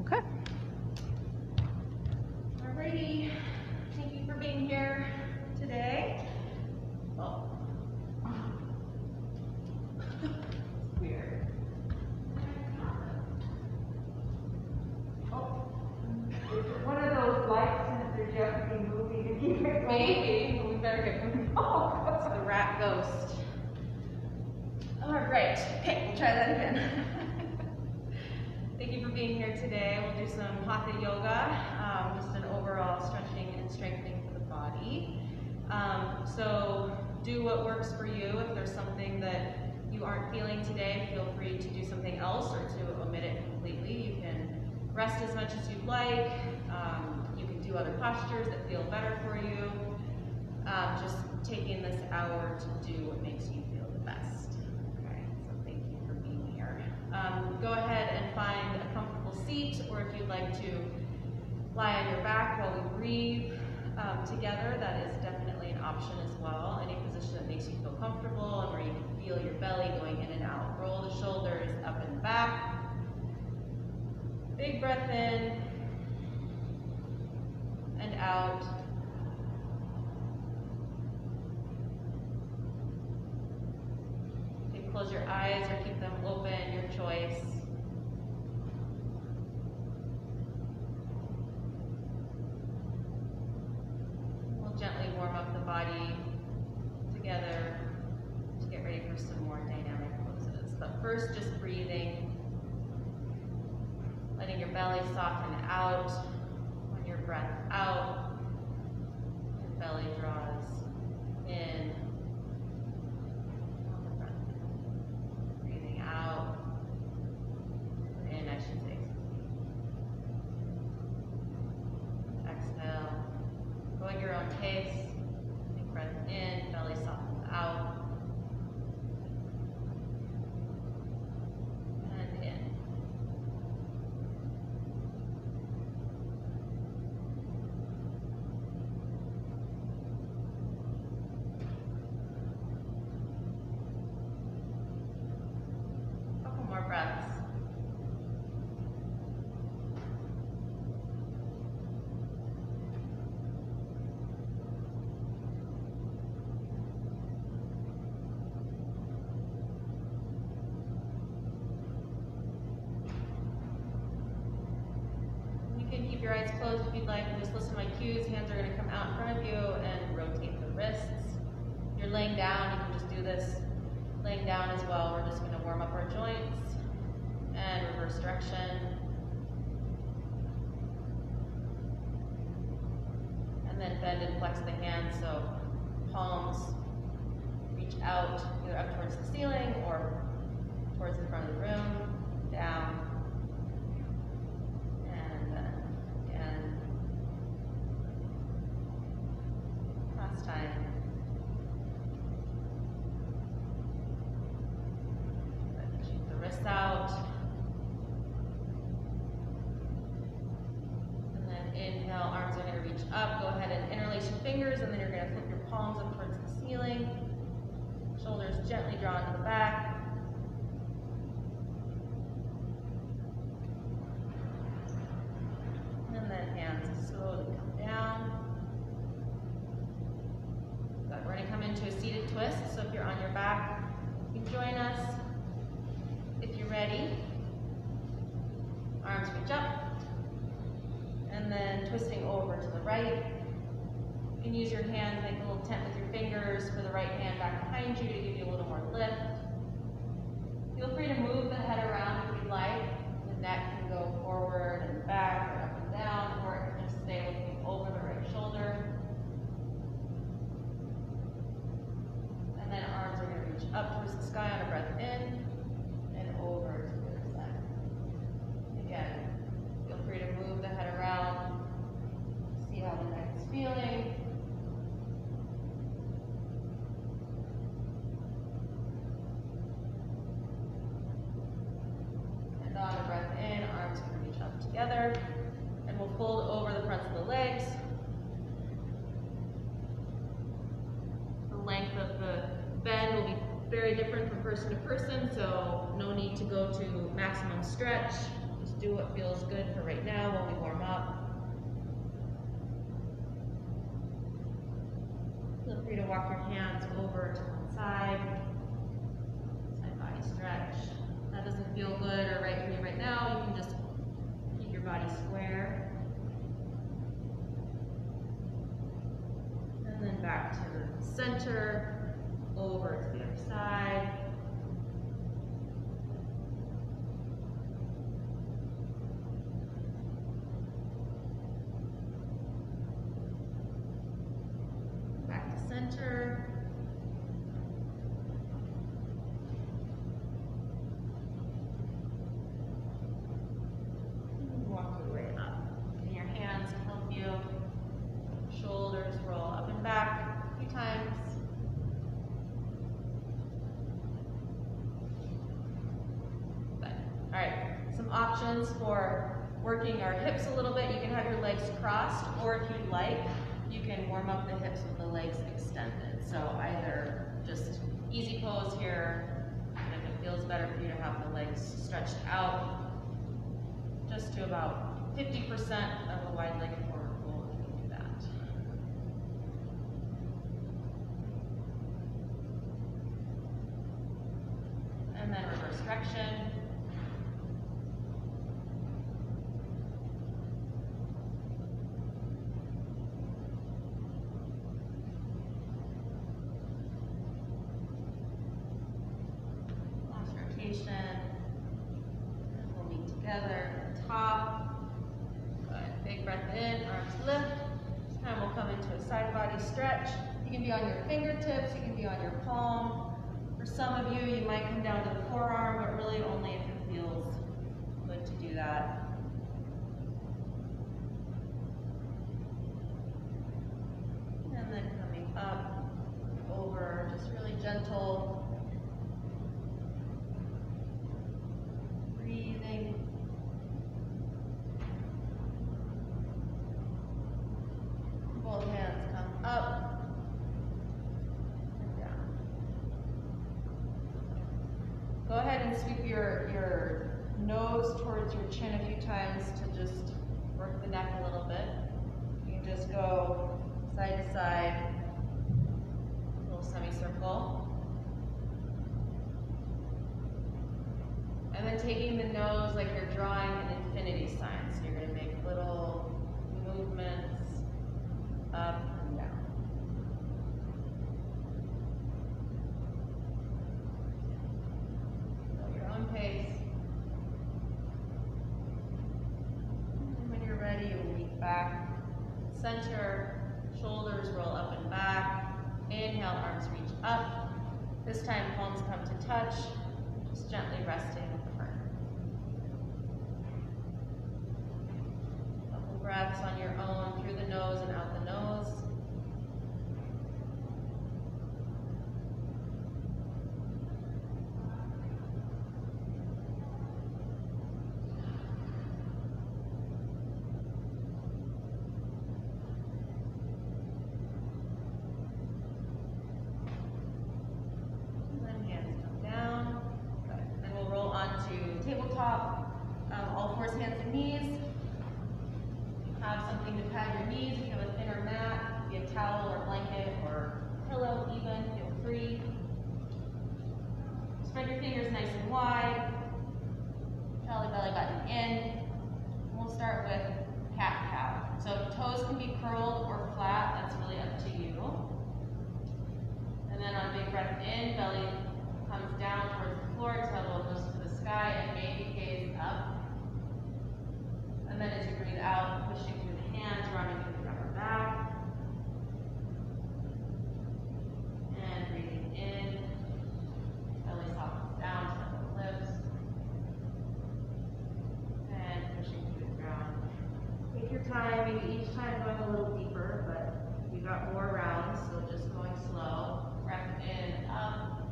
Okay. Alrighty, thank you for being here today. Oh. Weird. Oh. Is it one of those lights that they're just moving to keep it Maybe. We better get moving. Oh, that's the rat ghost. Alright, okay, we'll try that again. Thank you for being here today. We'll do some hatha yoga, just an overall stretching and strengthening for the body. So do what works for you. If there's something that you aren't feeling today, feel free to do something else or to omit it completely. You can rest as much as you'd like. You can do other postures that feel better for you. Just taking this hour to do what makes you feel the best. Okay, so thank you for being here. Go ahead and find a comfortable seat, or if you'd like to lie on your back while we breathe together, that is definitely an option as well. Any position that makes you feel comfortable and where you can feel your belly going in and out. Roll the shoulders up and back. Big breath in and out. You can close your eyes or keep them open, your choice. We'll gently warm up the body together to get ready for some more dynamic poses. But first, just breathing. Letting your belly soften out. On your breath out, your belly draws in. On the breath in. Breathing out. In, I should say. Exhale. Go at your own pace. Big breath in, belly softens out. Breaths. You can keep your eyes closed if you'd like and just listen to my cues. Hands are going to come out in front of you and rotate the wrists. If you're laying down, you can just do this laying down as well. We're just going to warm up our joints. And reverse direction. And then bend and flex the hands so palms reach out either up towards the ceiling or towards the front of the room, down, and then again. Last time. Keep the wrists out. Inhale, arms are going to reach up. Go ahead and interlace your fingers, and then you're going to flip your palms up towards the ceiling. Shoulders gently drawn to the back. And then hands slowly come down. Good. We're going to come into a seated twist. So if you're on your back, you can join us. If you're ready, arms reach up. And then twisting over to the right. You can use your hands, make a little tent with your fingers for the right hand back behind you to give you a little more lift. Feel free to move the head around if you'd like. The neck can go forward and back or up and down, or it can just stay looking over the right shoulder. And then arms are going to reach up towards the sky on a breath in and over to the other side. Again. Feel free to move the head around, see how the neck is feeling. And on a breath in, arms can reach up together. And we'll fold over the fronts of the legs. The length of the bend will be very different from person to person, so no need to go to maximum stretch. Just do what feels good for right now while we warm up. Feel free to walk your hands over to one side. Side body stretch. If that doesn't feel good or right for you right now, you can just keep your body square. And then back to the center, over to the other side. Back to center. Walk your way up. And your hands help you. Shoulders roll up and back a few times. Good. All right, some options for working our hips a little bit. You can have your legs crossed, or if you'd like, you can warm up the hips with the legs extended. So either just easy pose here, and if it feels better for you to have the legs stretched out, just to about 50% of a wide-legged forward fold, you can do that. And then reverse direction. Last rotation. And we'll meet together at the top. Good. Big breath in, arms lift. This time we'll come into a side body stretch. You can be on your fingertips, you can be on your palm. For some of you, you might come down to the forearm, but really only if it feels good to do that. And then coming up, over, just really gentle. Breathing. Both hands come up and down. Go ahead and sweep your nose towards your chin a few times to just work the neck a little bit. You can just go side to side, little semicircle. And then taking the nose like you're drawing an infinity sign. So you're going to make little movements up and down. At your own pace. And when you're ready, you'll lean back, center, shoulders roll up and back. Inhale, arms reach up. This time, palms come to touch. Just gently resting with the front. Couple breaths on your own through the nose and out the nose. All fours, hands and knees. Have something to pad your knees. If you have a thinner mat, be a towel or blanket or pillow even, feel free. Spread your fingers nice and wide. Belly button in. We'll start with cat-cow. So toes can be curled or flat. That's really up to you. And then on a big breath in, belly comes down towards the floor, tail goes to the sky, and maybe gaze up. And then as you breathe out, pushing through the hands, running through the upper back. And breathing in, belly softens down, stomach lifts. And pushing through the ground. Take your time, maybe each time going a little deeper, but we've got more rounds, so just going slow. Breath in, up.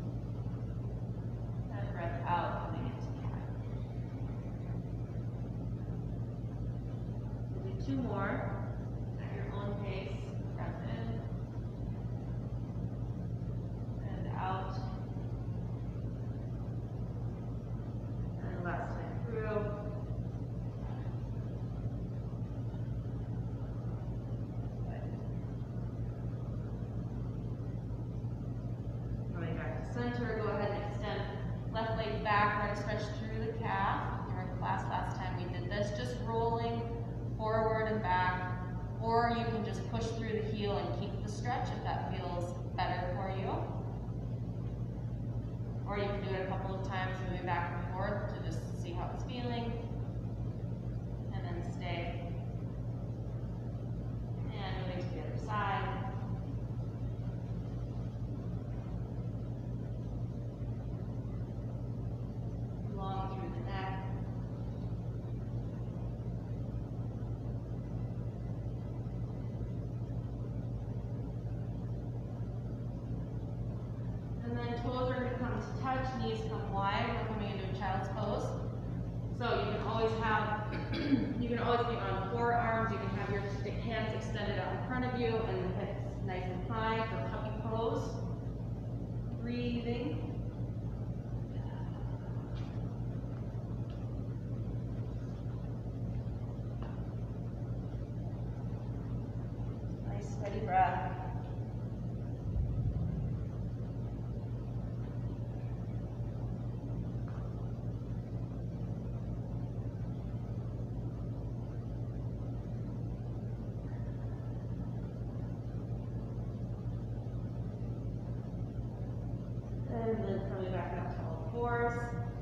And breath out, coming into cat. We'll do 2 more at your own pace. Breath in. And out. And last time through. touch, knees come wide. We're coming into a child's pose. So you can always be on forearms. You can have your hands extended out in front of you and the hips nice and high for puppy pose. Breathing. Nice steady breath. And then coming back up to all fours.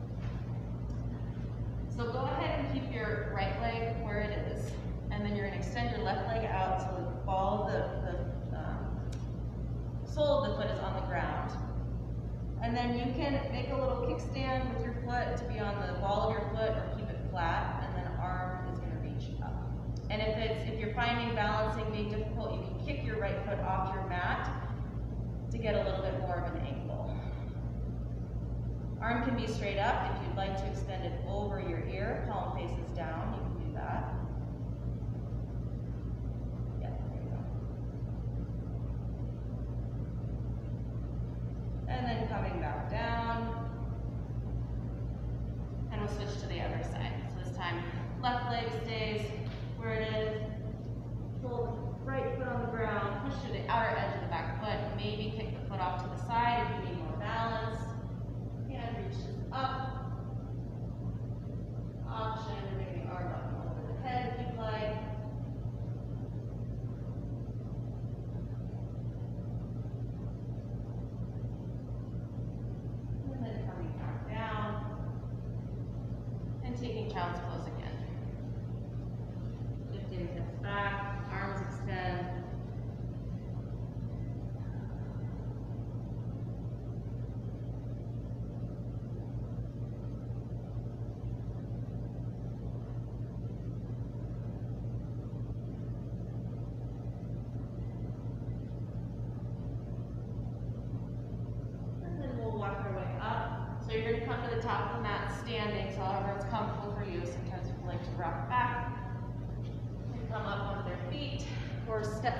So go ahead and keep your right leg where it is. And then you're going to extend your left leg out so the ball of the sole of the foot is on the ground. And then you can make a little kickstand with your foot to be on the ball of your foot or keep it flat, and then arm is going to reach up. And if you're finding balancing being difficult, you can kick your right foot off your mat to get a little bit more of an angle. Arm can be straight up. If you'd like to extend it over your ear, palm faces down, you can do that. Yeah, there you go. And then coming back down. And we'll switch to the other side. So this time, left leg stays where it is. Pull the right foot on the ground, push to the outer edge of the back foot. Maybe kick the foot off to the side if you need more balance. Hand reaches up. Option to bring the arm up over the head if you'd like. And then coming back down. And taking child's pose again. Lifting hips back, arms extend. So you're going to come to the top of the mat standing, so however it's comfortable for you. Sometimes people like to rock back. And come up onto their feet, or step.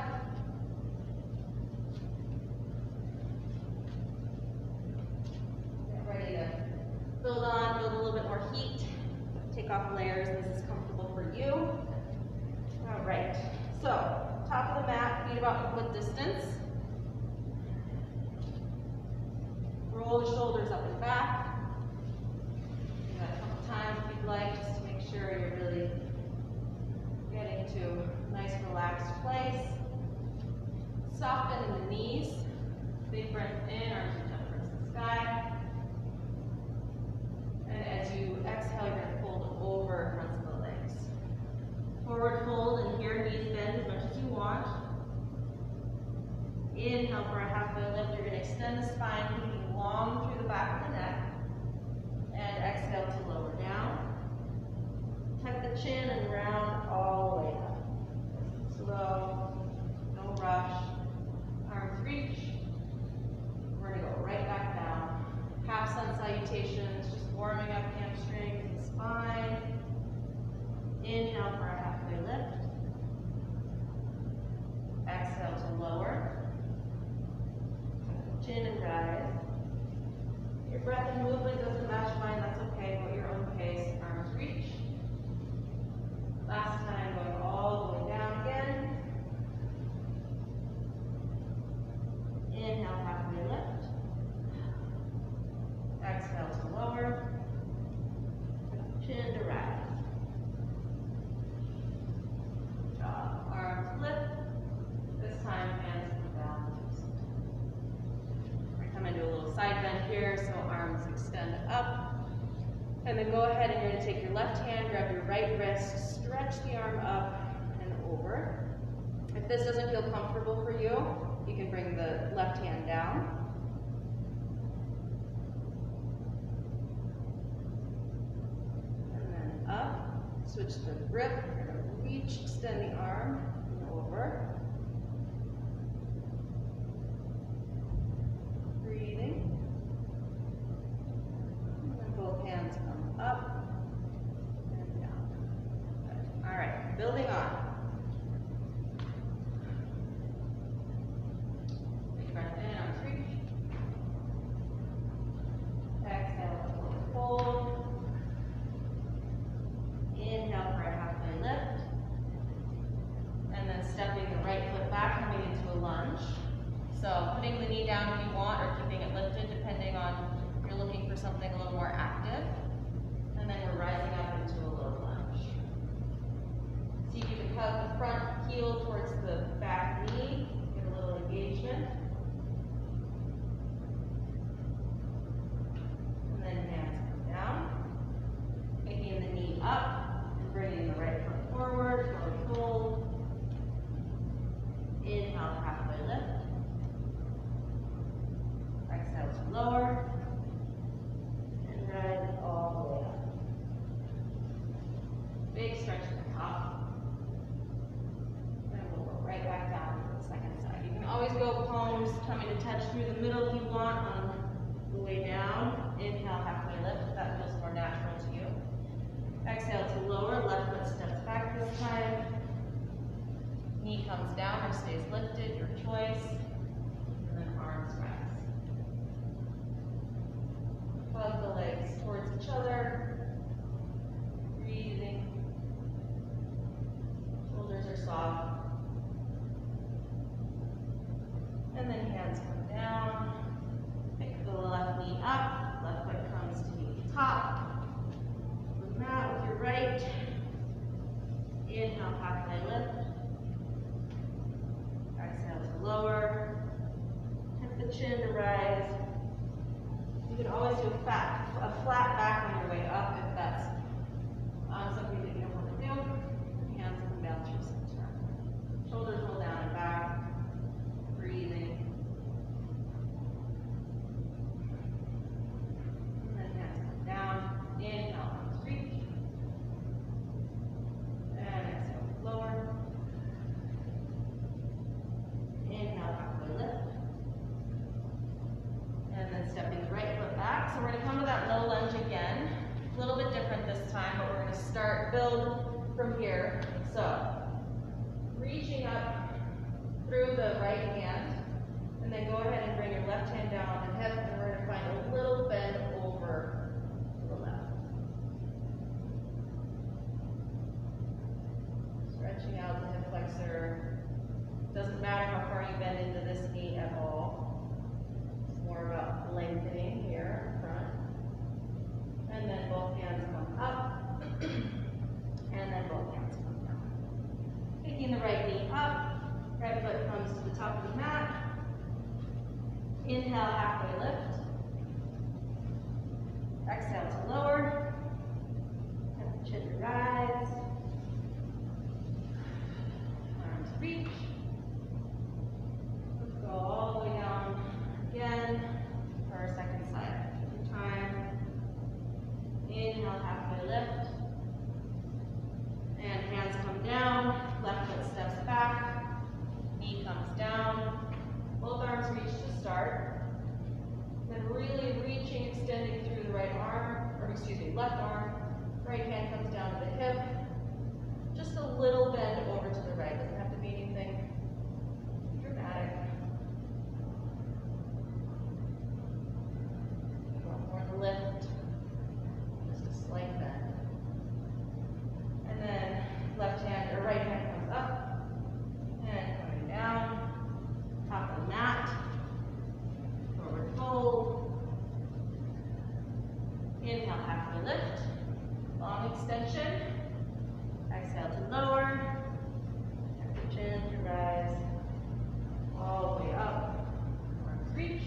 Get ready to build a little bit more heat. Take off layers, this is comfortable for you. All right, so top of the mat, feet about foot distance. Roll the shoulders up and back. Do that a couple times if you'd like, just to make sure you're really getting to a nice relaxed place. Soften the knees. Big breath in, arms reach up towards the sky. And as you exhale, you're going to fold over in front of the legs. Forward fold, and here knees bend as much as you want. Inhale for a halfway lift. You're going to extend the spine, thinking long through the back of the neck. And exhale to lower down. Tuck the chin and round all the way up. Slow, no rush. Arms reach. We're going to go right back down. Half sun salutations, just warming up hamstrings and spine. Inhale for a halfway lift. Exhale to lower. Chin and rise. Your breath and movement doesn't match mine, that's okay. Go at your own pace. Arms reach. Last time, going all the way down again. Inhale, halfway lift. Exhale to lower. Chin to rise. Good job. Arms lift. This time, hands come down. Come into a little side bend here, so arms extend up. And then go ahead and you're going to take your left hand, grab your right wrist, stretch the arm up and over. If this doesn't feel comfortable for you, you can bring the left hand down. And then up. Switch the grip. You're going to reach, extend the arm, and over. Breathing. up and bringing the right foot forward, forward fold. Inhale, halfway lift. Exhale to lower. And rise all the way up. Big stretch at the top. And we'll go right back down to the second side. You can always go palms coming to touch through the middle if you want on the way down. Inhale, halfway lift, if that feels more natural to you. Exhale to lower, left foot steps back this time. Knee comes down or stays lifted, your choice. And then arms rise. Hug the legs towards each other. Breathing. Shoulders are soft. And then hands come down. Pick the left knee up. Left foot comes to meet the top. The mat with your right. Inhale, halfway lift. Exhale to lower. Tip the chin to rise. You can always do a flat back on your way up if that's something that you don't want to do. Hands come down to your center. Shoulders roll down and back. Breathing. And then hands come down. Inhale, arms reach. And exhale, lower. Inhale, halfway lift. And then stepping the right foot back. So we're going to come to that low lunge again. A little bit different this time, but we're going to build from here. So, reaching up through the right hand, and then go ahead and bring your left hand down on the hip, and we're going to find a little bend over to the left. Stretching out the hip flexor. Doesn't matter how far you bend into this knee at all. It's more about lengthening here in front. And then both hands come up. And then both hands come down. Picking the right knee up. Right foot comes to the top of the mat. Inhale, halfway lift. Exhale to lower. Tip the chin to rise. Arms reach. Let's go all the way down again for our second side. Take your time. Inhale, halfway lift. And hands come down. Left foot steps back. Knee comes down. Both arms reach to start. Then really reaching, extending through the right arm, left arm. Right hand comes down to the hip. Just a little bend over to the right. Doesn't have to be anything dramatic. One more lift. Just a slight bend. And then left hand or right hand comes up and coming down. Top of the mat. Forward fold. Inhale, halfway lift. Long extension. Exhale to lower. Tip the chin to rise. All the way up. Arms reach.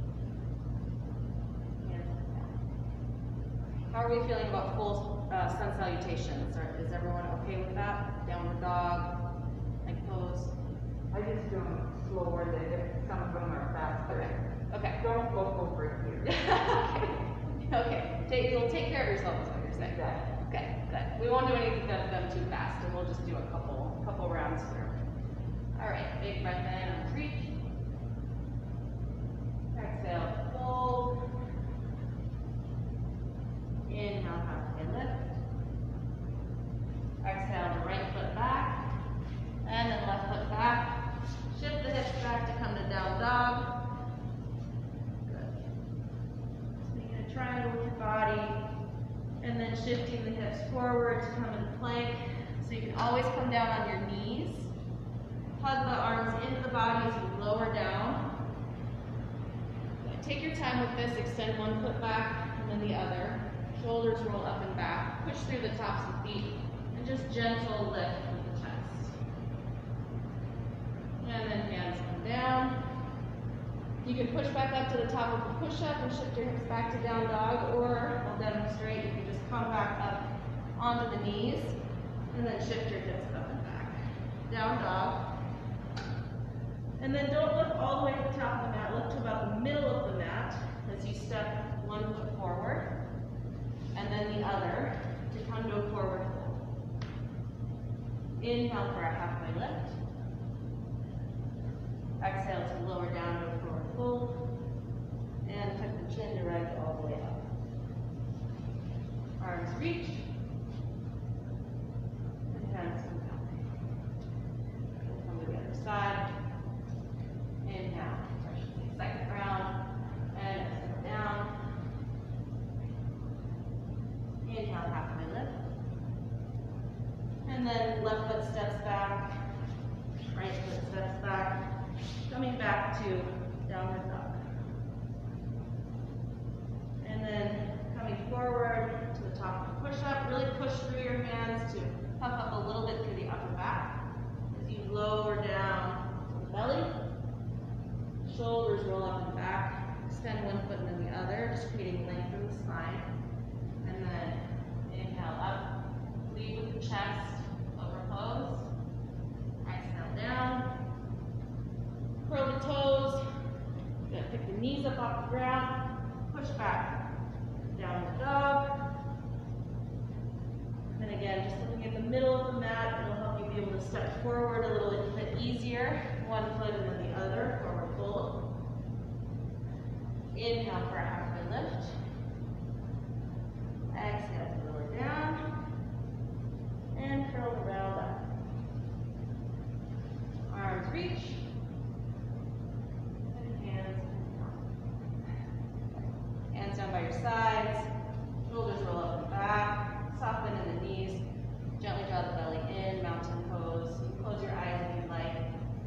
Hands down. How are we feeling about full sun salutations? Is everyone okay with that? Downward dog, leg pose. I just do them slower than some of them are faster. Okay. Don't look over here. Okay. You'll take care of yourself is what you're saying. Exactly. Okay, good. We won't do anything to them too fast, and we'll just do a couple rounds through. All right, big breath in, arms reach. Exhale, fold. Inhale, halfway lift. Exhale, the right foot back, and then left foot back. Shift the hips back to come to down dog. Good. Just making a triangle with your body. And then shifting the hips forward to come into plank. So you can always come down on your knees. Hug the arms into the body as you lower down. Take your time with this. Extend one foot back and then the other. Shoulders roll up and back. Push through the tops of the feet. And just gentle lift with the chest. And then hands come down. You can push back up to the top of the push-up and shift your hips back to down dog, or I'll demonstrate, you can just come back up onto the knees, and then shift your hips up and back. Down dog. And then don't look all the way to the top of the mat. Look to about the middle of the mat as you step one foot forward, and then the other to come to a forward fold. Inhale for a halfway lift. Exhale to lower down to a forward fold. And tuck the chin to rise all the way up. Arms reach. And hands come down. We'll come to the other side. Inhale. Second round. And exhale down. Inhale, halfway lift. And then left foot steps back. Right foot steps back. Coming back to downward dog. And then coming forward to the top of the push-up. Really push through your hands to puff up a little bit through the upper back. As you lower down to the belly. Shoulders roll up and back. Extend one foot and then the other, just creating length in the spine. And then inhale up. Lead with the chest. Over pose. Exhale down. Curl the toes. You're gonna pick the knees up off the ground. Push back. Downward dog. And again, just looking at the middle of the mat, it'll help you be able to step forward a little bit easier. One foot and then the other, forward fold. Inhale for a halfway lift. Exhale to lower down. And curl the round up. Arms reach. And hands down. Hands down by your sides. Shoulders roll up and back. Soften in the knees. Gently draw the belly in. Mountain pose. You can close your eyes if you'd like.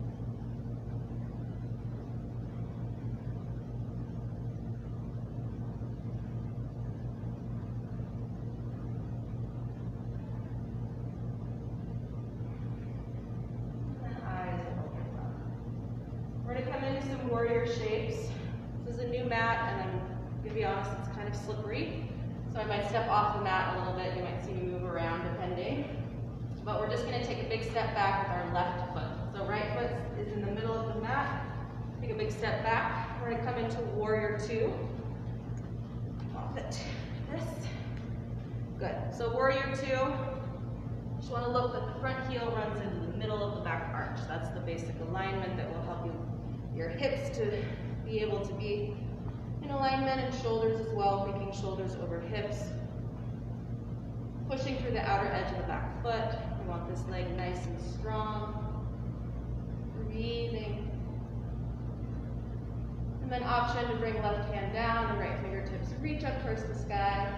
Warrior shapes. This is a new mat, and I'm going to be honest, it's kind of slippery. So I might step off the mat a little bit. You might see me move around depending. But we're just going to take a big step back with our left foot. So right foot is in the middle of the mat. Take a big step back. We're going to come into Warrior 2. Off it. This. Good. So Warrior 2. Just want to look that the front heel runs into the middle of the back arch. That's the basic alignment that will help you your hips to be able to be in alignment, and shoulders as well, thinking shoulders over hips. Pushing through the outer edge of the back foot. We want this leg nice and strong. Breathing. And then option to bring left hand down and right fingertips reach up towards the sky.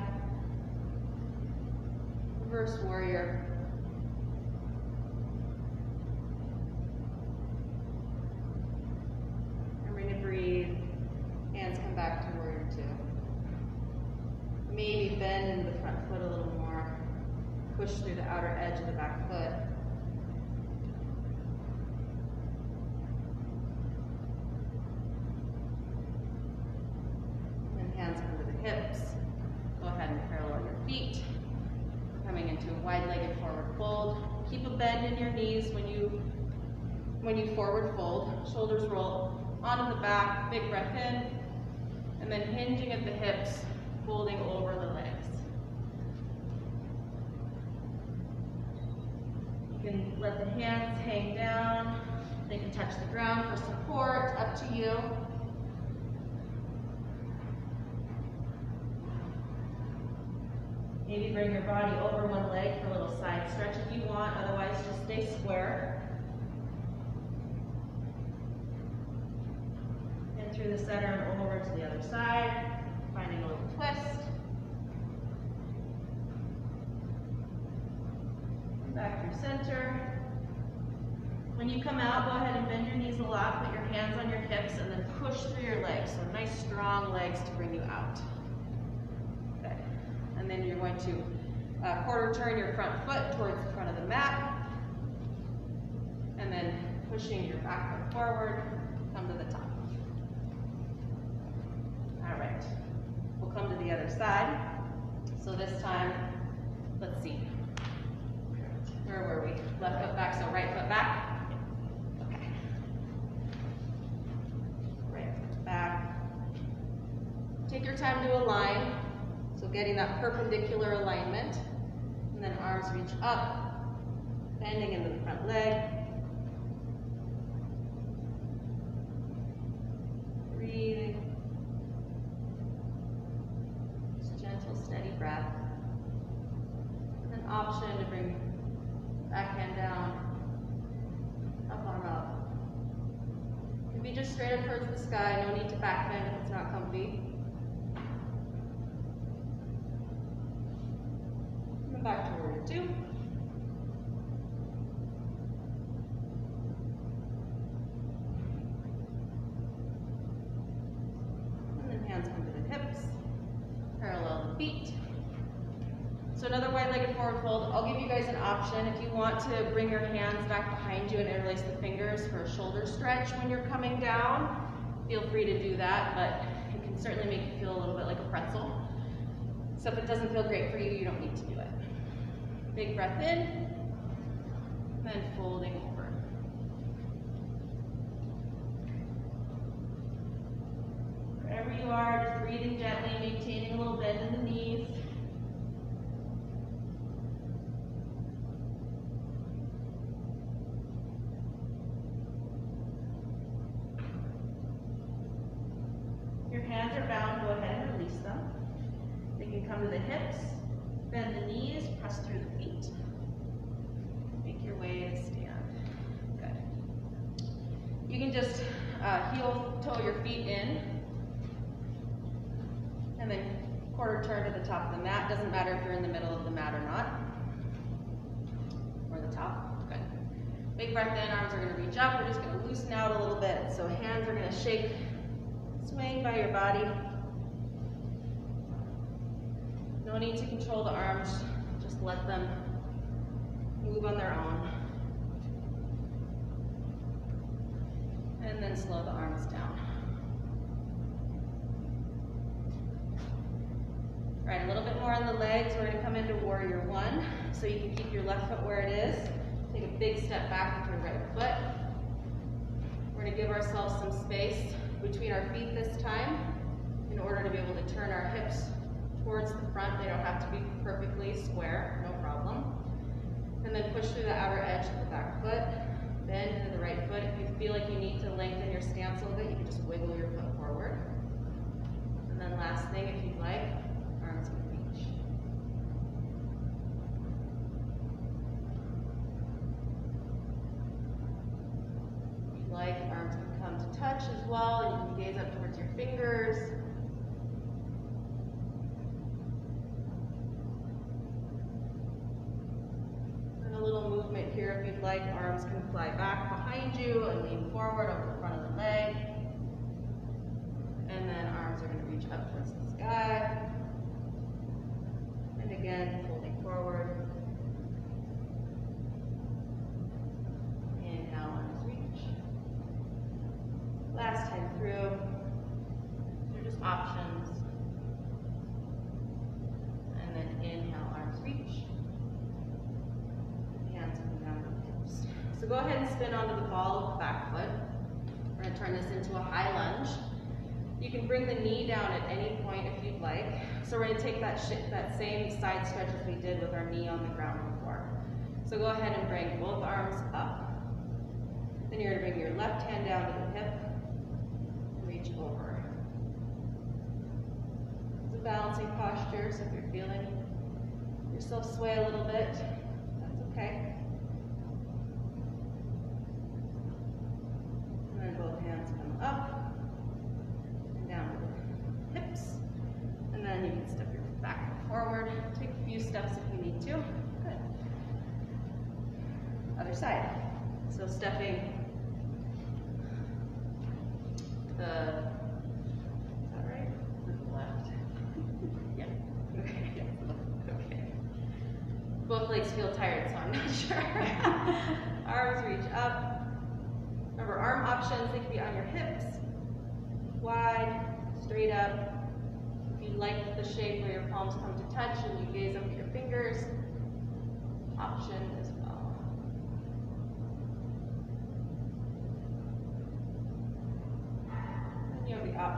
Reverse warrior. Breathe. Hands come back to Warrior 2. Maybe bend in the front foot a little more. Push through the outer edge of the back foot. And hands come to the hips. Go ahead and parallel your feet. Coming into a wide-legged forward fold. Keep a bend in your knees when you forward fold. Shoulders roll onto the back, big breath in, and then hinging at the hips, folding over the legs. You can let the hands hang down. They can touch the ground for support, up to you. Maybe bring your body over one leg for a little side stretch if you want, otherwise just stay square. Through the center and over to the other side, finding a little twist. Back through center. When you come out, go ahead and bend your knees a lot, put your hands on your hips, and then push through your legs. So nice strong legs to bring you out. Good. And then you're going to quarter turn your front foot towards the front of the mat. And then pushing your back foot forward, come to the top. All right, we'll come to the other side. So this time, let's see. left foot back, so right foot back. Okay. Right foot back. Take your time to align, so getting that perpendicular alignment, and then arms reach up, bending into the front leg. Breathing. Just gentle, steady breath. And then option to bring backhand down, up arm up. Can be just straight up towards the sky, no need to backhand if it's not comfy. And then back to warrior two. And then hands come to the hips, parallel the feet. So another wide-legged forward fold. I'll give you guys an option. If you want to bring your hands back behind you and interlace the fingers for a shoulder stretch when you're coming down, feel free to do that, but it can certainly make you feel a little bit like a pretzel. So if it doesn't feel great for you, you don't need to do it. Big breath in, then folding over. Wherever you are, just breathing gently, maintaining a little bend in the knees. Your hands are bound, go ahead and release them. They can come to the hips, bend the knees, press through the feet. Make your way to stand. Good. You can just heel toe your feet in, and then quarter turn to the top of the mat. Doesn't matter if you're in the middle of the mat or not. Or the top. Good. Big breath in, arms are going to reach up. We're just going to loosen out a little bit. So hands are going to shake, swaying by your body. No need to control the arms, just let them move on their own. And then slow the arms down. All right, a little bit more on the legs. We're going to come into warrior one, so you can keep your left foot where it is. Take a big step back with your right foot. We're going to give ourselves some space between our feet this time in order to be able to turn our hips towards the front. They don't have to be perfectly square, no problem. And then push through the outer edge of the back foot, bend into the right foot. If you feel like you need to lengthen your stance a little bit, you can just wiggle your foot forward. And then last thing, if you'd like, arms can reach. If you'd like, arms can come to touch as well, and you can gaze up towards your fingers. A little movement here if you'd like. Arms can fly back behind you and lean forward over the front of the leg. And then arms are going to reach up towards the sky. And again, folding forward. Inhale, arms reach. Last time through. They're just options. And then inhale, arms reach. So go ahead and spin onto the ball of the back foot. We're going to turn this into a high lunge. You can bring the knee down at any point if you'd like. So we're going to take that same side stretch as we did with our knee on the ground before. So go ahead and bring both arms up. Then you're going to bring your left hand down to the hip and reach over. It's a balancing posture, so if you're feeling yourself sway a little bit, that's okay. And then both hands come up and down to the hips. And then you can step your back forward. Take a few steps if you need to. Good. Other side. So stepping the, is that right? The left. Yeah. Okay. Okay. Both legs feel tired, so I'm not sure. Arms reach up. Remember, arm options, they can be on your hips, wide, straight up. If you like the shape where your palms come to touch and you gaze up at your fingers, option as well.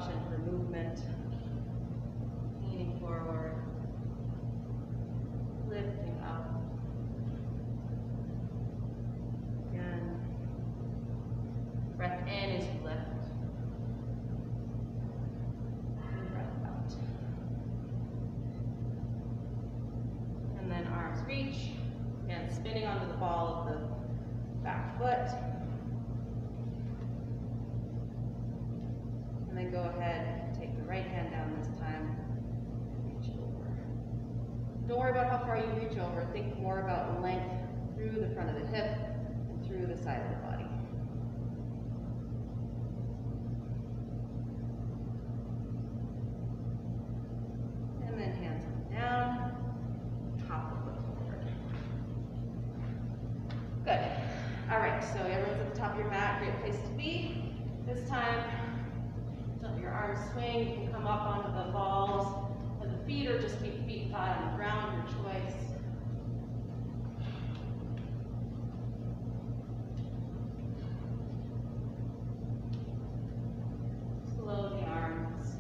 option for movement. Leaning forward, lifting up. Again, breath in as you lift. And breath out. And then arms reach. Again, spinning onto the ball of the back foot. And then go ahead and take the right hand down this time. Reach over. Don't worry about how far you reach over. Think more about length through the front of the hip and through the side of the body. And then hands come down. Hop the foot forward. Good. All right, so everyone's at the top of your mat. Great place to be. This time, let your arms swing. You can come up onto the balls of the feet or just keep feet flat on the ground, your choice. Slow the arms.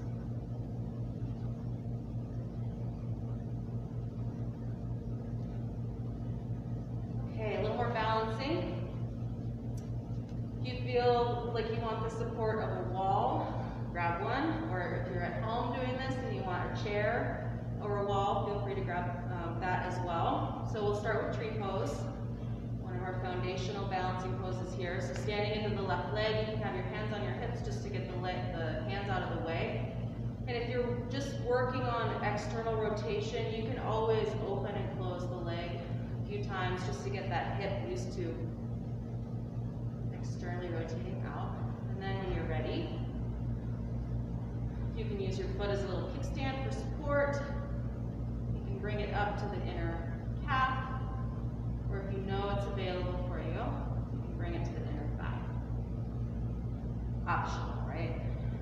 Okay, a little more balancing. If you feel like you want the support of a wall, grab one, or if you're at home doing this and you want a chair or a wall, feel free to grab that as well. So we'll start with tree pose, one of our foundational balancing poses here. So standing into the left leg, you can have your hands on your hips just to get the hands out of the way. And if you're just working on external rotation, you can always open and close the leg a few times just to get that hip used to externally rotating out. And then when you're ready, you can use your foot as a little kickstand for support. You can bring it up to the inner calf, or if you know it's available for you, you can bring it to the inner thigh. Optional, right?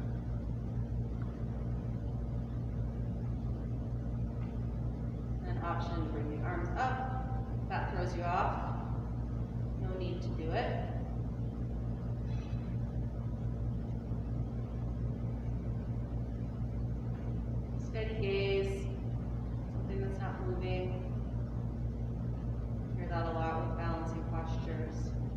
An option to bring the arms up. If that throws you off, no need to do it. Steady gaze, something that's not moving. Hear that a lot with balancing postures.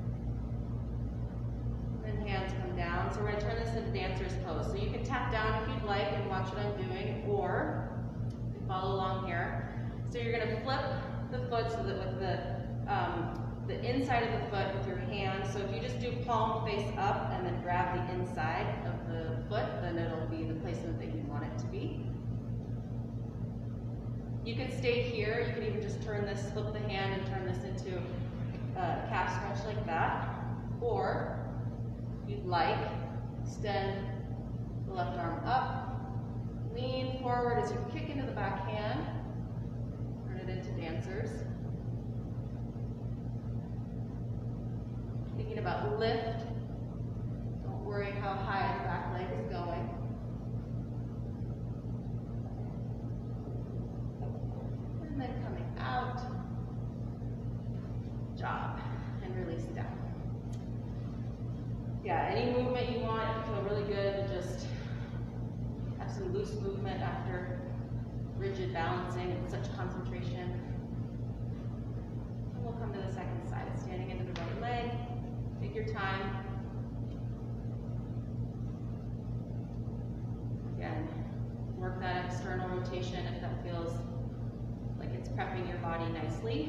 And then hands come down. So we're going to turn this into dancer's pose. So you can tap down if you'd like and watch what I'm doing, or you can follow along here. So you're going to flip the foot so that with the inside of the foot with your hand. So if you just do palm face up and then grab the inside of the foot, then it'll be the placement that you want it to be. You can stay here. You can even just turn this, flip the hand and turn this into a calf stretch like that. Or, if you'd like, extend the left arm up, lean forward as you kick into the back hand, turn it into dancers. Thinking about lift. Don't worry how high the back leg is going. And then coming out, jog, and release down. Yeah, any movement you want, if you feel really good, just have some loose movement after rigid balancing and such concentration. And we'll come to the second side, standing into the right leg. Take your time. Again, work that external rotation if that feels like it's prepping your body nicely.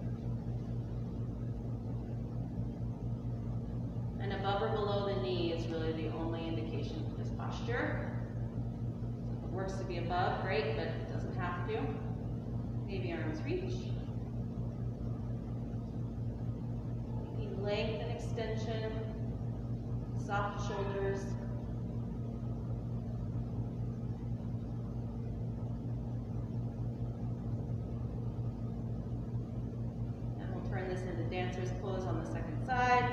And above or below the knee is really the only indication for this posture. If it works to be above, great, but it doesn't have to. Maybe arms reach. Taking length and extension, soft shoulders. And we'll turn this into dancer's pose on the second side.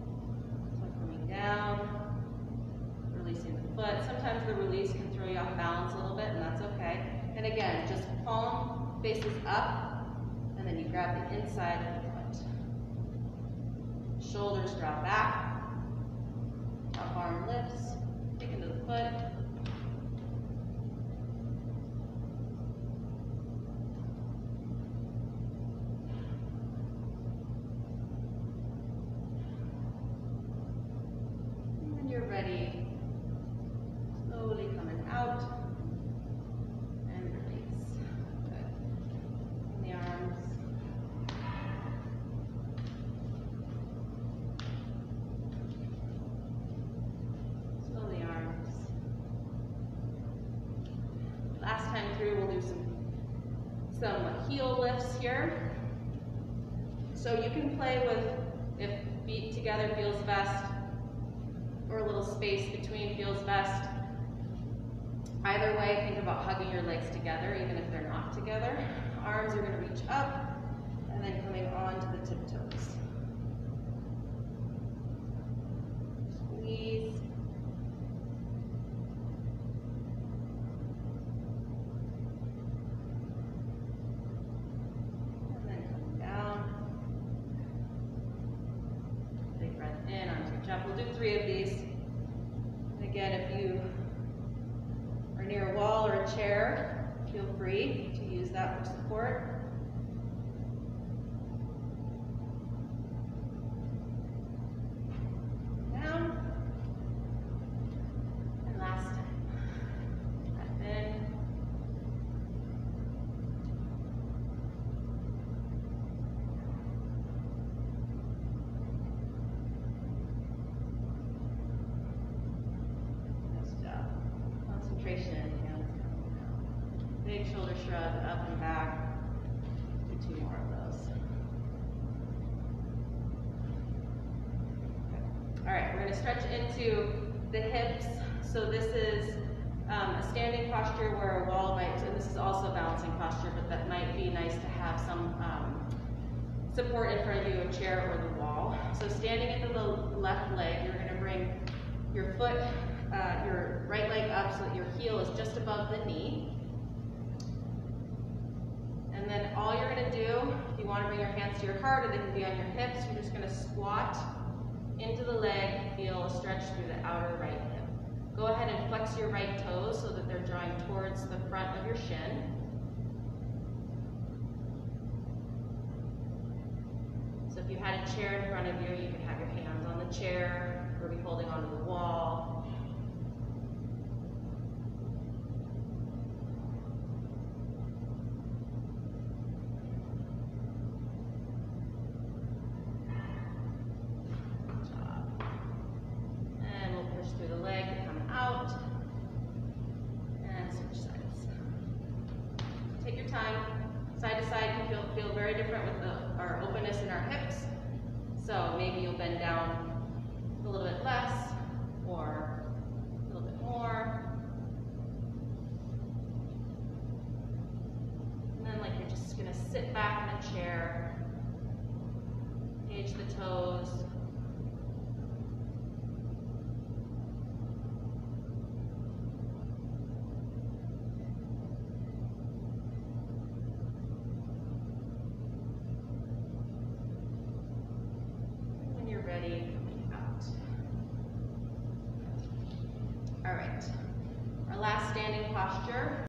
Down, releasing the foot. Sometimes the release can throw you off balance a little bit, and that's okay. And again, just palm faces up, and then you grab the inside of the foot. Shoulders drop back, top arm lifts, kick into the foot, lifts here. So you can play with if feet together feels best, or a little space between feels best. Either way, think about hugging your legs together, even if they're not together. Arms are going to reach up, and then coming on to the tiptoes. Squeeze. And then coming down. Big breath in, arms reach up. We'll do 3 of these. And again, if you are near a wall or a chair, feel free to use that for support. Down. And last time. Breath in. Nice job. Concentration, hands coming down. Big shoulder shrug, up and back. Do 2 more of those. All right, we're going to stretch into the hips. So this is a standing posture where a wall might, and this is also a balancing posture, but that might be nice to have some support in front of you, a chair or the wall. So standing into the left leg, you're going to bring your foot, your right leg up so that your heel is just above the knee. And then all you're going to do, if you want to bring your hands to your heart or they can be on your hips, you're just going to squat into the leg, feel a stretch through the outer right hip. Go ahead and flex your right toes so that they're drawing towards the front of your shin. So if you had a chair in front of you, you could have your hands on the chair or be holding onto the wall. Through the leg to come out, and switch sides. Take your time. Side to side can feel very different with our openness in our hips. So maybe you'll bend down a little bit less or a little bit more. And then like you're just going to sit back in a chair, page the toes. Ready, out. All right, our last standing posture.